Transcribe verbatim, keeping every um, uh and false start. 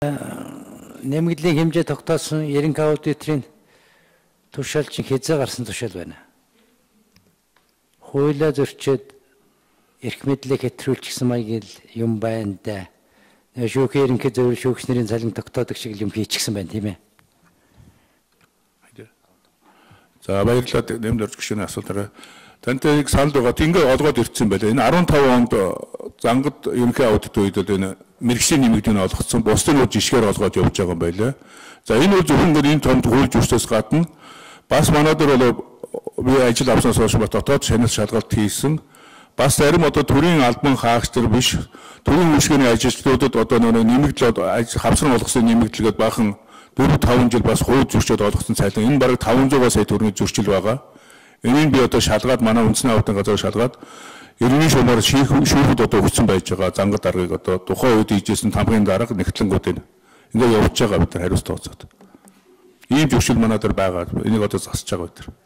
Нэмэгдлийн хэмжээ тогтоосон Ерөнхий аудиторын туршилт чинь хэзээ гарсан туршил байна. Хуулиа зөрчөөд эрх мэдлийг хэтрүүлж гисэн маяг юм байна да. Шүүхийн ерөнхий зөвлөл шүүгчнэрийн цалин тогтоодог шиг юм хийчихсэн байна тийм ээ. За баярлалаа нэмд орж гүшүүний асуултаараа. Тантай санал байгаа. Ингээ олгоод ирсэн байлаа. Энэ арван таван онд зангад ерөнхий аудит үед энэ мэрэгшлийн нэмэгдүүн олгоцсон. Бусдын үр жишгээр олгоод явж байгаа юм байлаа. За энэ үр зөвхөн энэ томд хууль зөрчөөс гадна бас манайдар бол би ажил авснаас хойш дотоод шанал шалгалт хийсэн. Бас зарим одоо төрийн албан хаагч нар биш. Төрийн үйлчлэгээний ажилчдуудад одоо нэмэгдэл хавсран олгосон нэмэгдэлгээд баахан дөрөв таван жил бас хууль зөрчөөд олгосон цалин. Энэ бараг таван зуун сая төгрөгийн зөрчил байгаа. Энийг би одоо шалгаад манай үндэсний аудитын газар шалгаад ерөнхий шуумаар шүүхэд одоо өгсөн байж байгаа зангад даргаыг одоо тухайн үед хийжсэн тамгын дарга нэгтлэнгүүд энэ ингээ явж байгаа бид нар хариуц тооцоод. Ийм зөвшөл манай дээр байгаа. Энийг одоо засаж байгаа бид нар.